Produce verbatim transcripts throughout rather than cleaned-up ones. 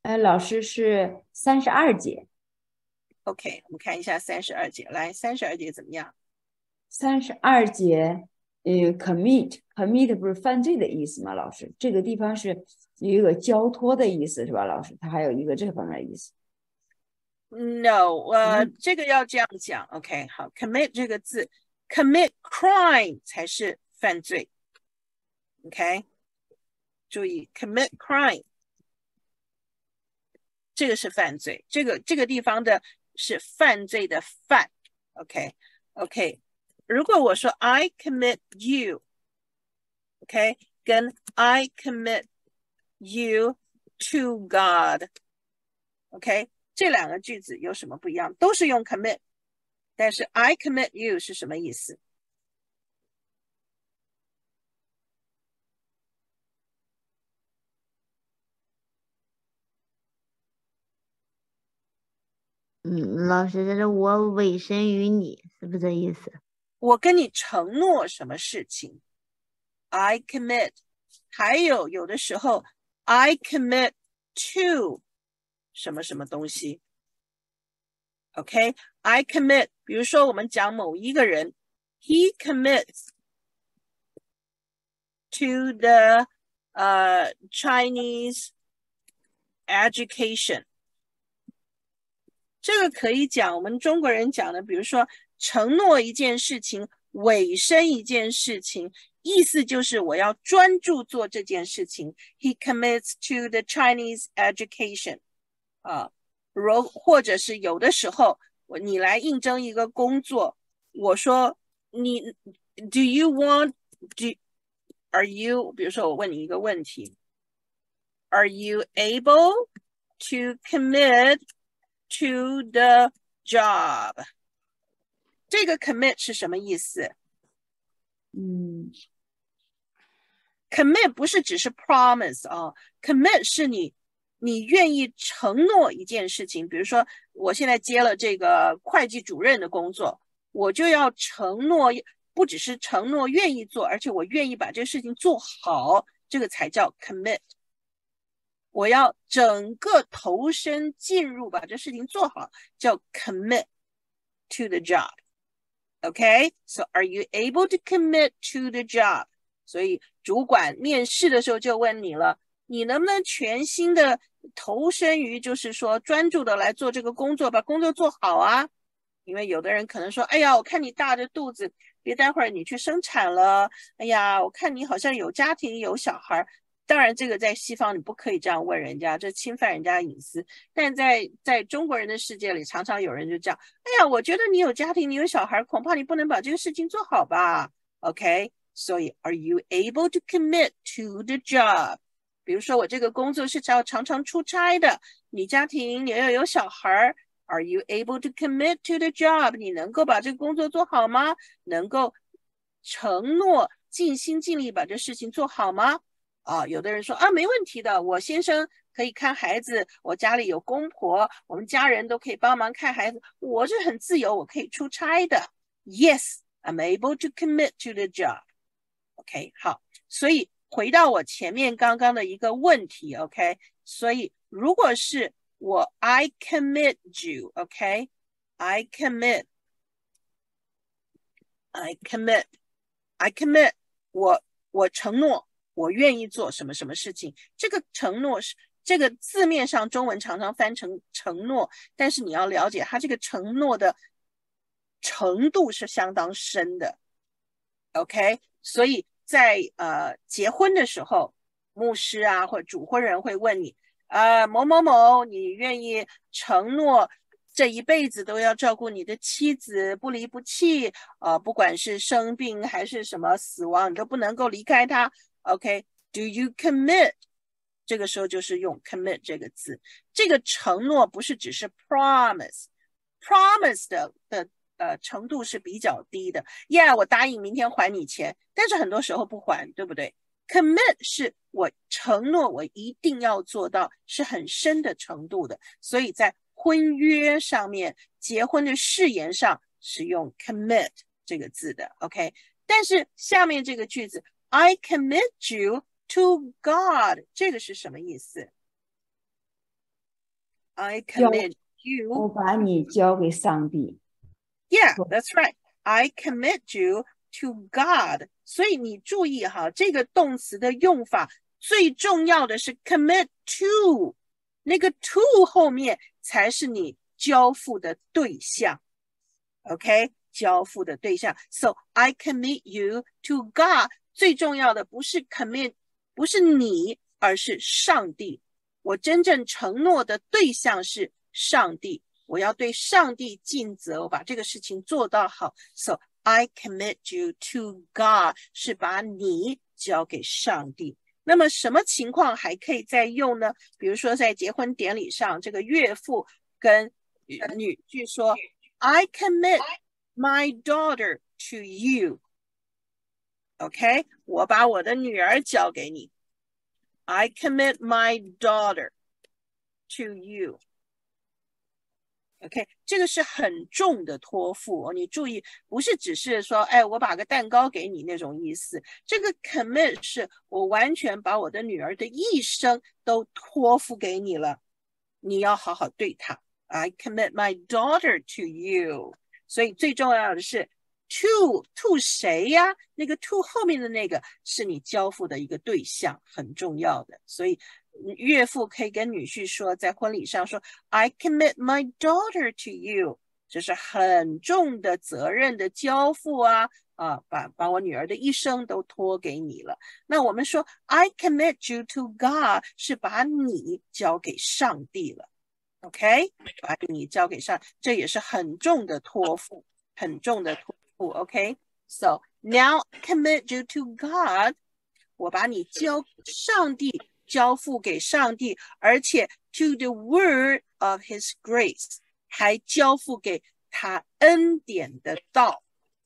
呃，老师是三十二节。 OK，我们看一下三十二节，来，三十二节怎么样？ 三十二节，呃，commit，commit 不是犯罪的意思吗？老师，这个地方是有一个交托的意思，是吧？老师，它还有一个这方面的意思。 No，呃， 嗯， 这个要这样讲。OK，好，commit 这个字，commit crime 才是犯罪。OK，注意 commit crime 这个是犯罪，这个这个地方的是犯罪的犯。OK，OK，如果我说 I commit you，OK，跟 I commit you to God，OK，这两个句子有什么不一样？都是用 commit，但是 I commit you 是什么意思？ 嗯，老师，这是我委身于你，是不是这意思？ 我跟你承诺什么事情 I commit， 还有有的时候 I commit to 什么什么东西 OK I commit， 比如说我们讲某一个人 He commits to the、uh, Chinese education， 这个可以讲我们中国人讲的，比如说承诺一件事情，委身一件事情，意思就是我要专注做这件事情。He commits to the Chinese education， 啊，如或者是有的时候你来应征一个工作，我说你 Do you want do Are you 比如说我问你一个问题 Are you able to commit to the job？ 这个 commit 是什么意思？ 嗯 commit 不是只是 promise 啊 ，commit 是你你愿意承诺一件事情，比如说我现在接了这个会计主任的工作，我就要承诺，不只是承诺愿意做，而且我愿意把这个事情做好，这个才叫 commit。我要整个投身进入，把这事情做好，叫 commit to the job。Okay, so are you able to commit to the job? 所以主管面试的时候就问你了，你能不能全心的投身于，就是说专注的来做这个工作，把工作做好啊？因为有的人可能说，哎呀，我看你大着肚子，别待会儿你去生产了，哎呀，我看你好像有家庭有小孩。当然，这个在西方你不可以这样问人家，这侵犯人家隐私。但在在中国人的世界里，常常有人就这样，哎呀，我觉得你有家庭，你有小孩，恐怕你不能把这个事情做好吧 ？OK， 所以 Are you able to commit to the job？ 比如说我这个工作是要常常出差的，你家庭你要有小孩 ，Are you able to commit to the job？ 你能够把这个工作做好吗？能够承诺尽心尽力把这事情做好吗？啊，有的人说啊，没问题的，我先生可以看孩子，我家里有公婆，我们家人都可以帮忙看孩子，我是很自由，我可以出差的。Yes, I'm able to commit to the job. OK， 好，所以回到我前面刚刚的一个问题 ，OK， 所以如果是我 I commit you，OK，I commit, I commit, I commit， 我我承诺。我愿意做什么什么事情，这个承诺是这个字面上中文常常翻成承诺，但是你要了解它这个承诺的程度是相当深的 OK， 所以在呃结婚的时候，牧师啊或者主婚人会问你啊、呃、某某某，你愿意承诺这一辈子都要照顾你的妻子，不离不弃，呃，不管是生病还是什么死亡，你都不能够离开他。OK，Do you commit？ 这个时候就是用 commit 这个字，这个承诺不是只是 promise，promise 的的呃程度是比较低的。Yeah， 我答应明天还你钱，但是很多时候不还，对不对？Commit 是我承诺我一定要做到，是很深的程度的，所以在婚约上面，结婚的誓言上是用 commit 这个字的 OK， 但是下面这个句子 I commit you to God， 这个是什么意思？ I commit you. 我把你交给上帝。 Yeah, that's right. I commit you to God. 所以你注意哈，这个动词的用法最重要的是 commit to， 那个 to 后面才是你交付的对象。OK， 交付的对象。So I commit you to God。最重要的不是 commit， 不是你，而是上帝。我真正承诺的对象是上帝，我要对上帝尽责，我把这个事情做到好。So I commit you to God 是把你交给上帝。那么什么情况还可以再用呢？比如说在结婚典礼上，这个岳父跟女婿说 I commit my daughter to you。 OK， 我把我的女儿交给你。I commit my daughter to you。 OK， 这个是很重的托付哦，你注意，不是只是说，哎，我把个蛋糕给你那种意思。这个 commit 是我完全把我的女儿的一生都托付给你了，你要好好对她。I commit my daughter to you。 所以最重要的是 to to 谁呀？那个 to 后面的那个是你交付的一个对象，很重要的。所以岳父可以跟女婿说，在婚礼上说 I commit my daughter to you， 这是很重的责任的交付啊，啊，把把我女儿的一生都托给你了。那我们说 I commit you to God 是把你交给上帝了。 OK， 把你交给上，这也是很重的托付，很重的托付。 OK， So now commit you to God， 我把你交上帝，交付给上帝，而且 to the word of his grace， 还交付给他恩典的道。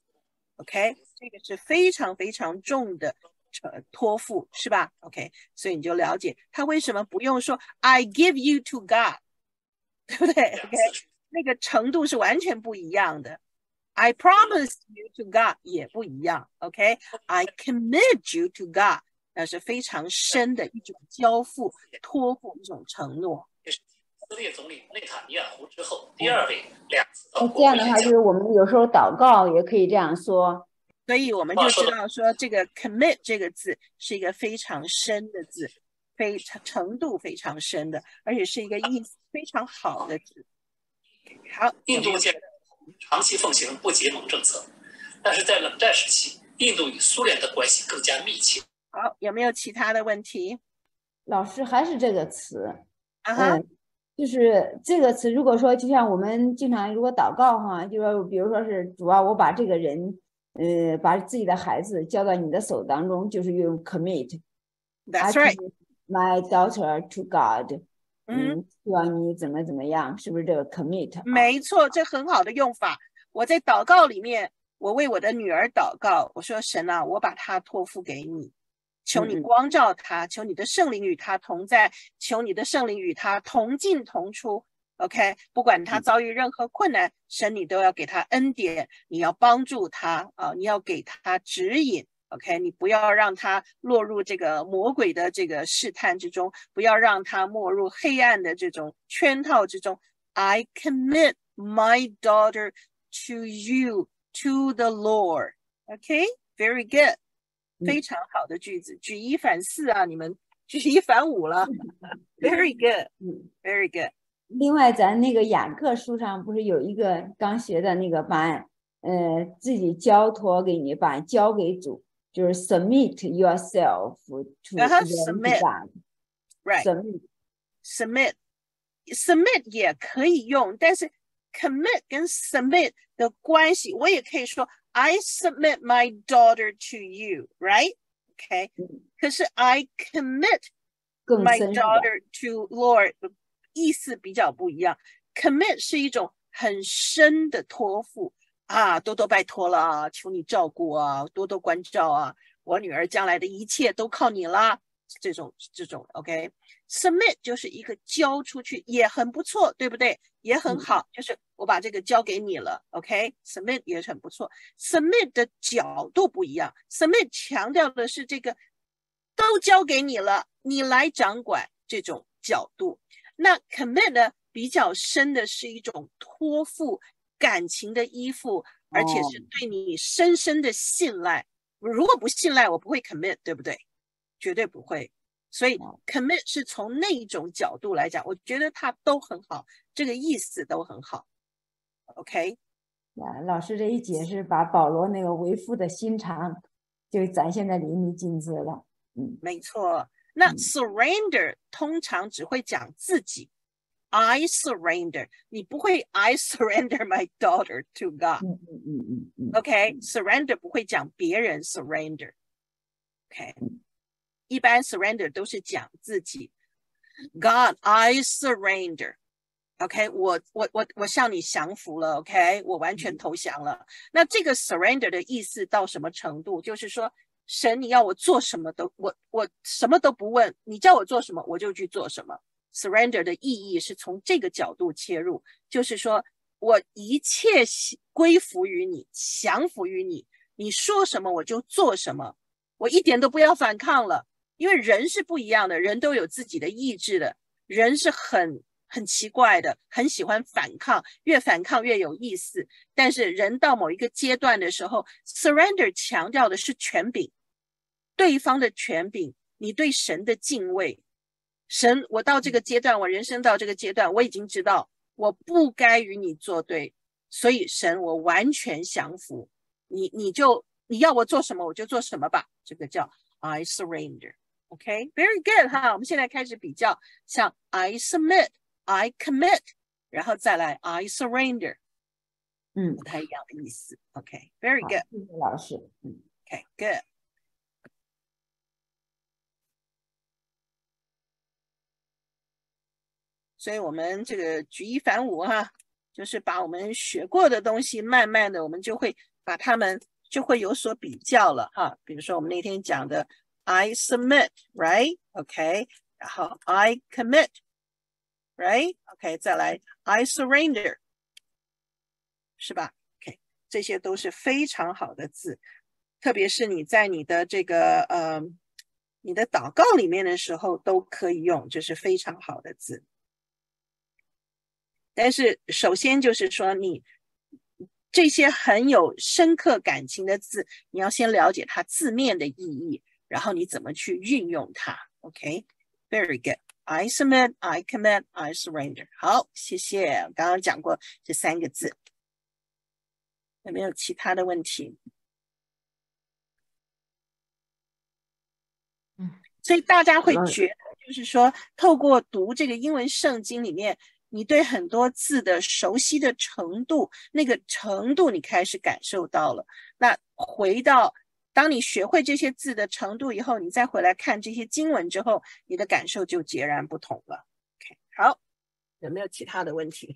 OK， 这个是非常非常重的托付，是吧？ OK， 所以你就了解他为什么不用说 I give you to God， 对不对？ OK， 那个程度是完全不一样的。I promise you to God 也不一样。 OK，I commit you to God，那是非常深的一种交付、托付，一种承诺。 以色列总理内塔尼亚胡之后，第二位两次到那这样的话，就是我们有时候祷告也可以这样说。 所以我们就知道说，这个 commit 这个字是一个非常深的字，非常程度非常深的，而且是一个意思非常好的字。好， 印度现在长期奉行不结盟政策，但是在冷战时期，印度与苏联的关系更加密切。 好，有没有其他的问题？ 老师还是这个词， 啊哈， 嗯，就是这个词，如果说就像我们经常如果祷告哈，就说比如说是主啊，我把这个人，呃，把自己的孩子交到你的手当中，就是用 commit。 That's I right. commit my daughter to God。 嗯， 嗯，希望你怎么怎么样，是不是这个 commit？ 没错，这很好的用法。我在祷告里面，我为我的女儿祷告，我说神啊，我把她托付给你。求你光照他，求你的圣灵与他同在，求你的圣灵与他同进同出。 OK， 不管他遭遇任何困难，神你都要给他恩典，你要帮助他啊，你要给他指引。 OK， 你不要让他落入这个魔鬼的这个试探之中，不要让他没入黑暗的这种圈套之中。 I commit my daughter to you, to the Lord. OK, very good，非常好的句子，举一反四啊，你们举一反五了。Very good， very good。 另外，咱那个雅各书上不是有一个刚学的那个把呃自己交托给你，把交给主，就是 submit yourself to uh-huh, submit right submit submit submit 也可以用，但是 commit 跟 submit 的关系，我也可以说 I submit my daughter to you, right? Okay. 可是 I commit my daughter to Lord 意思比较不一样。 commit 是一种很深的托付啊，多多拜托了啊，求你照顾啊，多多关照啊，我女儿将来的一切都靠你啦，这种这种 OK。 submit 就是一个交出去，也很不错，对不对？也很好，就是我把这个交给你了。 OK， submit 也很不错。 submit 的角度不一样， submit 强调的是这个都交给你了，你来掌管这种角度。那 commit 呢， 比较深的是一种托付感情的依附，而且是对你深深的信赖。如果不信赖，我不会 commit， 对不对？绝对不会。所以 commit 是从那种角度来讲，我觉得它都很好，这个意思都很好。OK， 老师这一解释，把保罗那个为父的心肠就展现的淋漓尽致了。嗯， 没错。那嗯 surrender 通常只会讲自己。I surrender， 你不会 I surrender my daughter to God。 嗯嗯嗯嗯嗯 OK，surrender 不会讲别人 surrender。OK， 一般 surrender 都是讲自己。God, I surrender。OK， 我我我我向你降服了。OK， 我完全投降了。那这个 surrender 的意思到什么程度？就是说，神你要我做什么都我我什么都不问，你叫我做什么我就去做什么。surrender 的意义是从这个角度切入，就是说我一切归服于你，降服于你，你说什么我就做什么，我一点都不要反抗了。因为人是不一样的，人都有自己的意志的，人是很很奇怪的，很喜欢反抗，越反抗越有意思。但是人到某一个阶段的时候 surrender 强调的是权柄，对方的权柄，你对神的敬畏。神，我到这个阶段，我人生到这个阶段，我已经知道我不该与你作对，所以神，我完全降服你，你就你要我做什么我就做什么吧。这个叫 I surrender。OK， very good 哈。我们现在开始比较，像 I submit、I commit， 然后再来 I surrender， 嗯， 不太一样的意思。OK，very good。 谢谢老师。嗯 OK，good。所以我们这个举一反五哈，就是把我们学过的东西，慢慢的我们就会把它们就会有所比较了哈。比如说我们那天讲的 I submit right OK， 然后 I commit right OK， 再来 I surrender， 是吧 OK， 这些都是非常好的字，特别是你在你的这个呃你的祷告里面的时候都可以用，这是非常好的字。但是首先就是说，你这些很有深刻感情的字，你要先了解它字面的意义，然后你怎么去运用它。OK，very good。I submit, I commit, I surrender。好，谢谢。刚刚讲过这三个字，有没有其他的问题？ 嗯， 所以大家会觉得，就是说，透过读这个英文圣经里面，你对很多字的熟悉的程度，那个程度你开始感受到了。那回到当你学会这些字的程度以后，你再回来看这些经文之后，你的感受就截然不同了。Okay， 好，有没有其他的问题？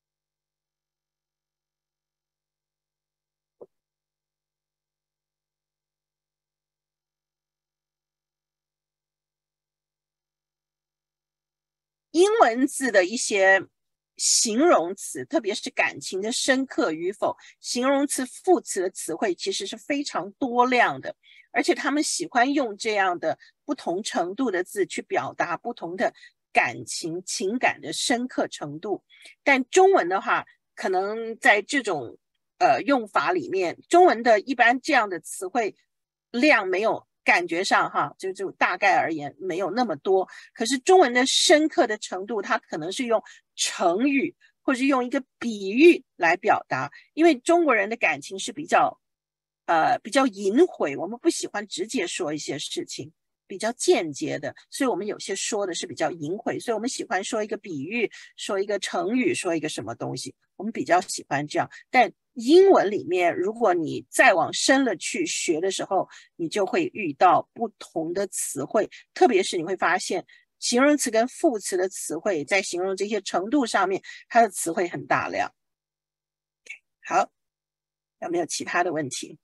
英文字的一些形容词，特别是感情的深刻与否，形容词、副词的词汇其实是非常多量的，而且他们喜欢用这样的不同程度的字去表达不同的感情、情感的深刻程度。但中文的话，可能在这种呃用法里面，中文的一般这样的词汇量没有。感觉上哈，就就大概而言没有那么多，可是中文的深刻的程度，它可能是用成语或者用一个比喻来表达，因为中国人的感情是比较呃比较隐晦，我们不喜欢直接说一些事情，比较间接的，所以我们有些说的是比较隐晦，所以我们喜欢说一个比喻，说一个成语，说一个什么东西，我们比较喜欢这样。但英文里面，如果你再往深了去学的时候，你就会遇到不同的词汇，特别是你会发现形容词跟副词的词汇在形容这些程度上面，它的词汇很大量。好，有没有其他的问题？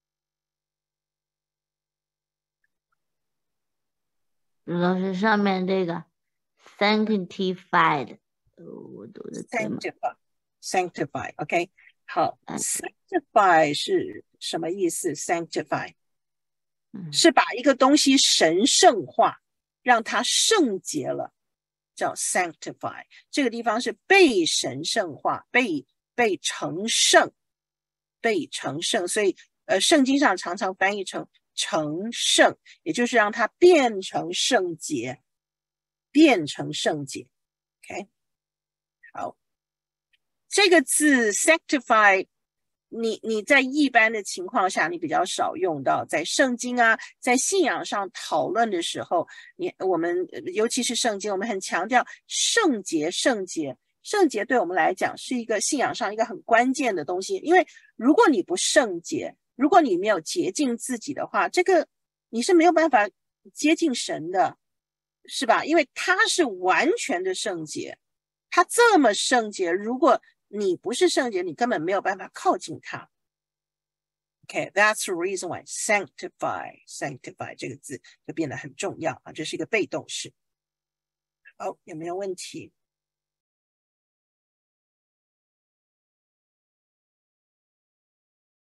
老师上面这个 sanctified， 我读的对吗 ？sanctify sanctify OK。好 ，sanctify 是什么意思 ？sanctify 是把一个东西神圣化，让它圣洁了。 叫 sanctify， 这个地方是被神圣化，被被成圣，被成圣，所以呃，圣经上常常翻译成成圣，也就是让它变成圣洁，变成圣洁。OK， 好，这个字 sanctify， 你你在一般的情况下你比较少用到，在圣经啊，在信仰上讨论的时候，你我们尤其是圣经，我们很强调圣洁，圣洁。圣洁对我们来讲是一个信仰上一个很关键的东西，因为如果你不圣洁，如果你没有洁净自己的话，这个你是没有办法接近神的，是吧？因为他是完全的圣洁，他这么圣洁，如果你不是圣洁，你根本没有办法靠近他。Okay, that's the reason why sanctify, sanctify 这个字就变得很重要啊，这是一个被动式。好，有没有问题？